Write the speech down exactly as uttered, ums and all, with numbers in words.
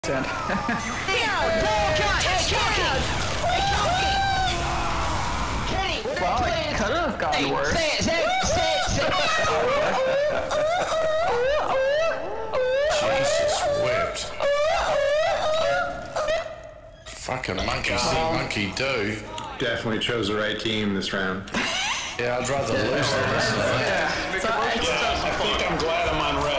Well, it could have gone worse. Say it, say it, say it, say it. Jesus whipped. Fucking monkey see, monkey do. Definitely chose the right team this round. Yeah, I'd rather lose than this. Yeah. I think I'm glad I'm on